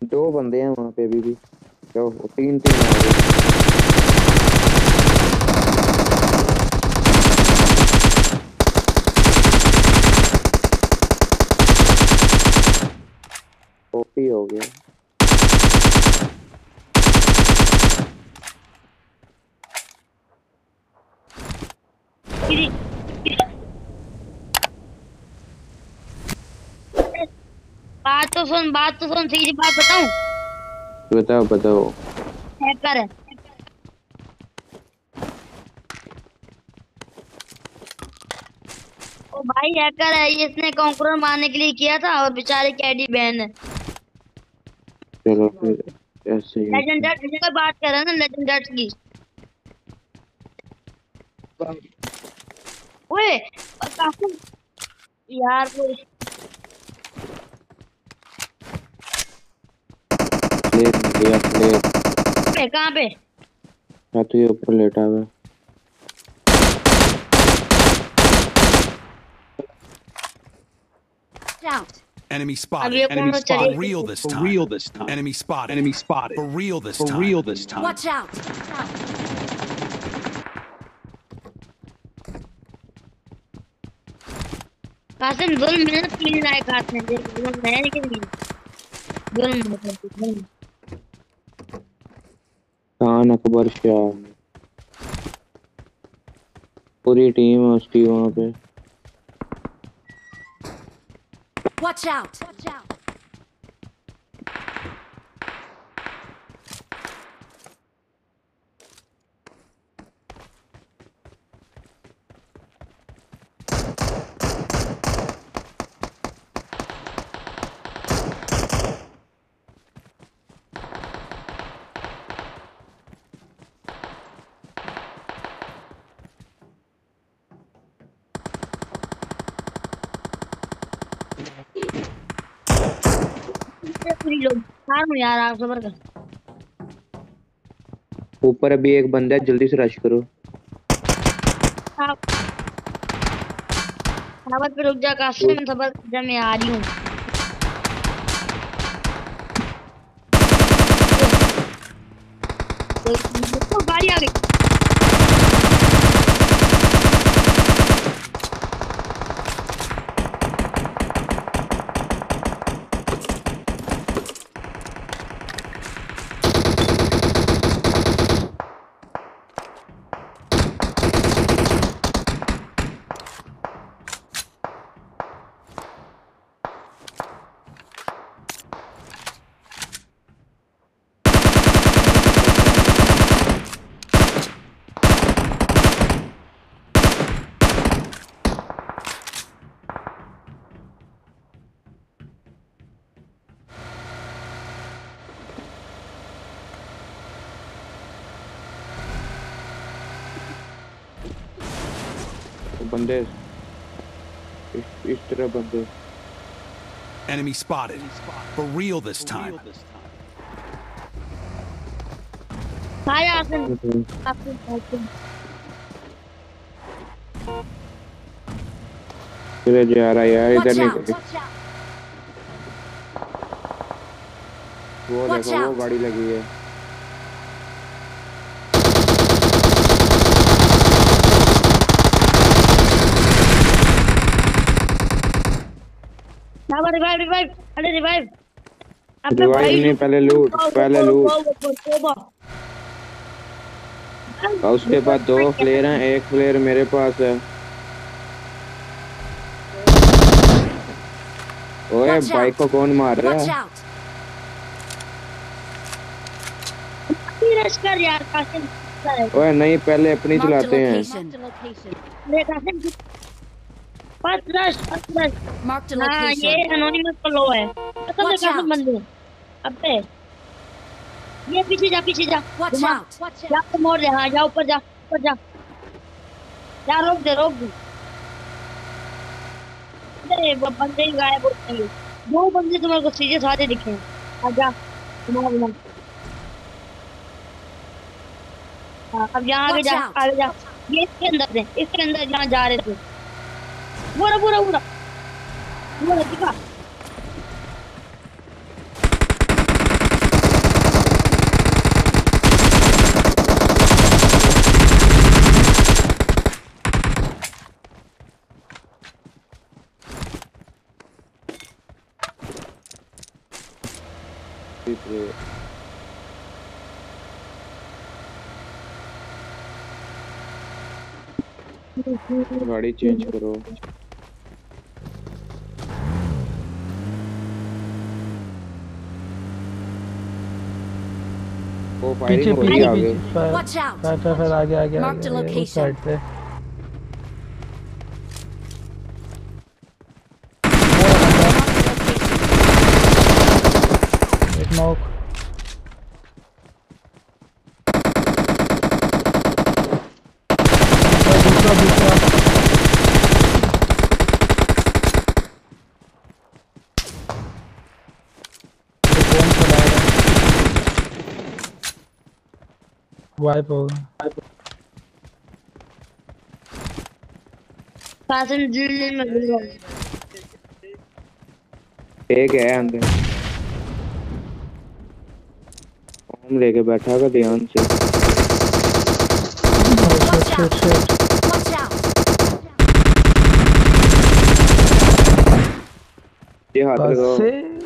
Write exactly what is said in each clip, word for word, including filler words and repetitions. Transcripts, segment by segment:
दो बंदे हैं वहाँ पे अभी भी। जो तीन तीन आ गए। ओपी हो गया। बात तो सुन बात तो सुन सीधी बात बताऊं। बताओ बताओ। हैकर है। ओ भाई हैकर है ये, इसने कॉन्करर मारने के लिए किया था और बेचारे की आईडी बैन है। चलो फिर ऐसे ही लेजेंड होता है। डट का बात कर रहा है ना, लेजेंड डट की। ओए और काफी यार वो प्लेट लिया प्लेट। पे कहाँ पे? हाथी के ऊपर लेटा हुआ है। Enemy अब spotted. ये Enemy कौन spotted. चले? For real this time. For real this time. Enemy spotted. Enemy spotted. For real this time. For real this time. Watch out! Qasim जुल्म में ना तीन लायक आते हैं, देख जुल्म है कि नहीं? जुल्म मतलब जुल्म। खान अकबर शाह पूरी टीम है उसकी वहाँ पे। Watch out! Watch out! पूरी लोग हार में यार, आप सबर कर। ऊपर अभी एक बंदा है, जल्दी से रश करो। आप साबत पे रुक जा कासिम, मैं सबर जा, मैं आ रही हूँ। तो गाड़ी आ गई। बंदे इस, इस तरह बंदे। Enemy spotted. For real this time. हाय आसिम, आसिम आसिम। किधर जा रहा है यार? Watch इधर out! नहीं। वो Watch देखो वो out. गाड़ी लगी है। साबर रिवाइव रिवाइव, अरे रिवाइव। अबे रिवाइव भाई नहीं, पहले लूट पहले लूट। और उसके बाद दो प्लेयर हैं, एक प्लेयर मेरे पास है। ओए Watch बाइक out. को कौन मार रहा Watch है? out! रश कर यार कासिम। ओए नहीं, पहले अपनी Marked a चलाते हैं। location. ले Qasim first rush, first rush. Marked a हाँ ये location. एनोनिमस को लो है, पता है Watch कासिम out. बंदे। अबे ये पीछे जा, पीछे जा। Watch घुमा। out! Watch जा out! तो मोड़ दे, हाँ जा ऊपर जा, ऊपर जा। जा रोक दे, रोक दे। अरे वो बंदे ही गायब हो गए। दो बंदे तुम्हारे को सीरियस आते दिखे हैं। आजा घुमा घुमा। हाँ अब यहाँ आगे Watch जा, out. आगे जा। ये इसके अंदर थे, इसके अंदर जहाँ जा रहे थे। पूरा पूरा पूरा पूरा दिखा। गाड़ी चेंज करो। वो पीछे फायरिंग हो रही पीछे है आगे। पीछे fire Watch out! Fire fire fire, आगे आगे Marked आगे a आगे उस location. साइड पे। एक नॉक। दूसरा दूसरा ये कौन चला रहा है? वाइप हो गया। कासिम दिल्ली में गिर रहा है। एक है अंदर, हम लेके बैठा का ध्यान से। Shit Watch shit out! Shit. Watch out! ये हाथ बस लगाओ। से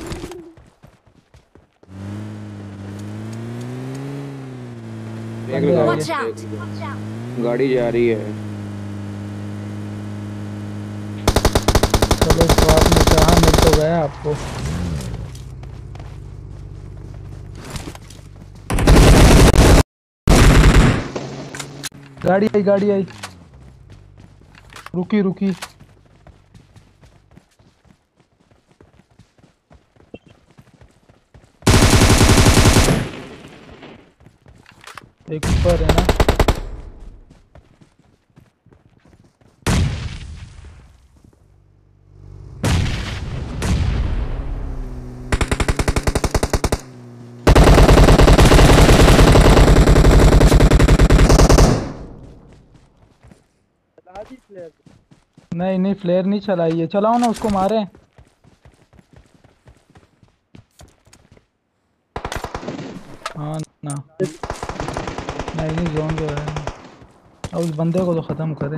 ब्रेक बंदे लगाओ। आगे। Watch out! Watch out! गाड़ी जा रही है। चलो बात में कहा, मिल तो गया आपको। गाड़ी आई गाड़ी आई, रुकी रुकी। एक ऊपर है ना। नहीं नहीं फ्लेयर नहीं चलाई है, चलाओ ना उसको मारे। हाँ ना, नहीं नहीं जोन जो है, अब उस बंदे को तो खत्म करें।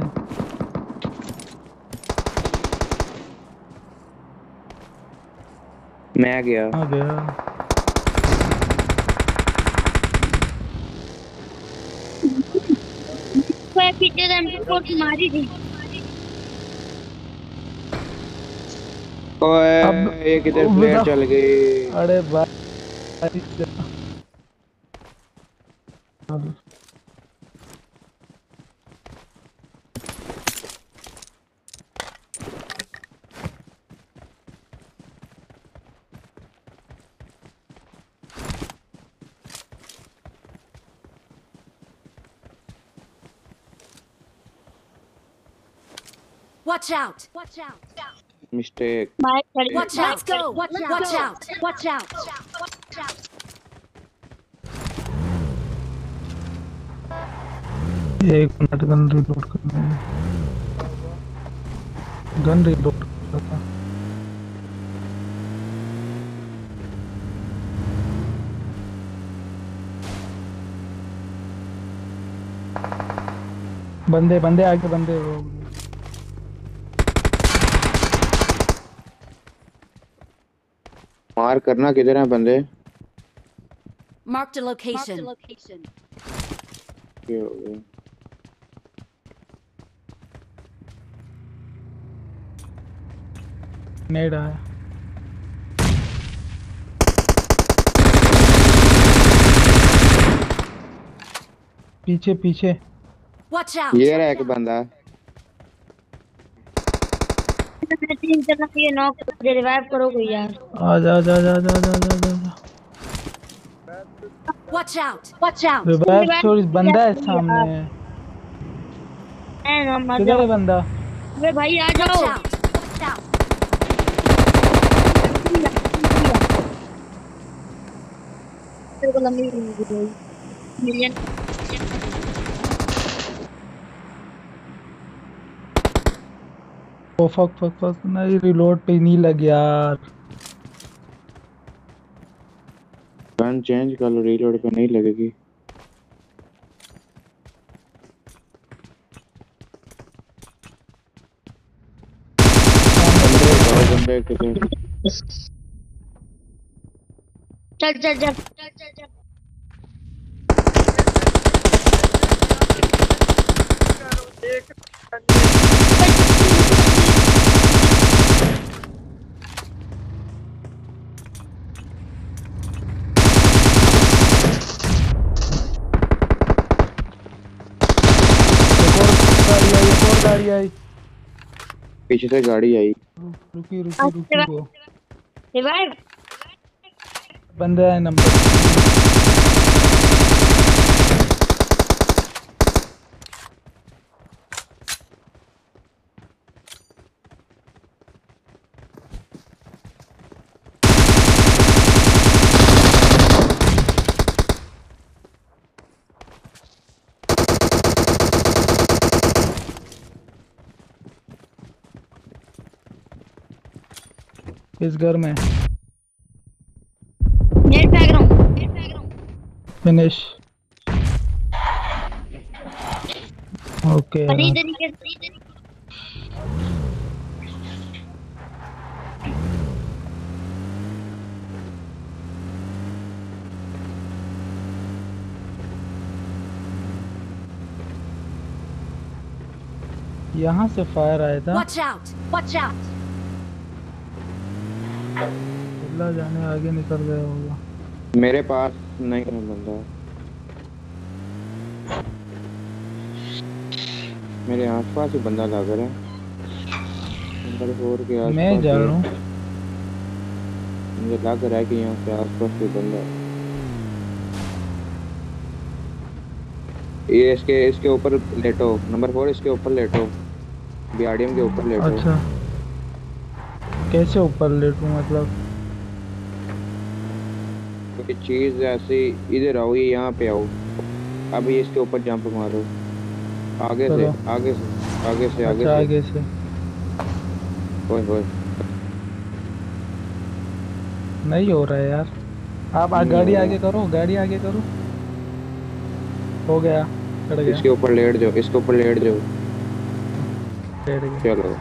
मैं गया। हाँ गया। कोई पीछे से हमको कोट मारी थी। ओए अब एक इधर फ्लेयर चल गई। अरे भाई Watch out! Watch out! Mistake. Bike खड़ी। Watch out! Let's go! Watch out! Watch out! Watch out! एक मिनट, गन रिलोड करना है, गन रिलोड करता। बंदे बंदे आगे बंदे वो मार करना किधर है बंदे? Marked a location. ये हो गया। नेड आया। पीछे पीछे Watch out! ये रहा एक बंदा। तीन चला ये नॉक दे, रिवाइव करो कोई यार। आ जा जा जा जा जा जा जा। Watch out! Watch out! Revive छोड़, इस बंदा है सामने। ए ना मर किधर है जाओ। बंदा? वे भाई आ Watch जाओ। out! Watch out! तेरे को लंबी million. Oh fuck fuck fuck, नहीं रिलोड पे नहीं लग यार। गन चेंज कर लो, रीलोड पे नहीं लगेगी। बंदे किधर? चल चल चल चल चल चल। एक और गाड़ी आई, एक और गाड़ी आई। पीछे से गाड़ी आई। रुकी रुकी रुकी वो रिवाइव। बंदे आए नंबर। इस घर में नेट फेंक रहा हूँ, नेट फेंक रहा हूँ। फिनिश। ओके सही यार, तरीके से। यहाँ से फायर आया था। Watch out! Watch out! अल्लाह जाने आगे निकल गया होगा। मेरे पास नहीं है बंदा, मेरे आसपास ही बंदा लग रहा है। नंबर फोर के आसपास मैं जा रहा हूँ। मुझे लग रहा है कि यहाँ पे आसपास कोई बंदा है। ये इसके इसके ऊपर लेटो, नंबर फोर इसके ऊपर लेटो, बीआरडीएम के ऊपर लेटो। अच्छा, कैसे ऊपर लेटूं मतलब? कोई चीज ऐसी, इधर आओ, ये यहाँ पे आओ, अब ये इसके ऊपर जंप मारो, आगे से चलो। आगे से आगे से आगे अच्छा, से आगे से ओए होए। नहीं हो रहा है यार। आप आ, नहीं गाड़ी हो रहा। आगे करो, गाड़ी आगे करो। हो गया, चढ़ गया, इसके ऊपर लेट जाओ, इसके ऊपर लेट जाओ। बैठ गया। चलो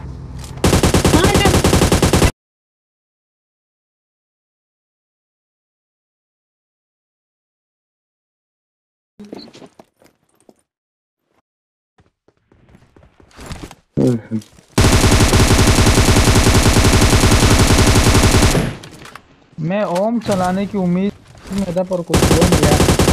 मैं ओम चलाने की उम्मीद में था पर कुछ हुआ नहीं यार।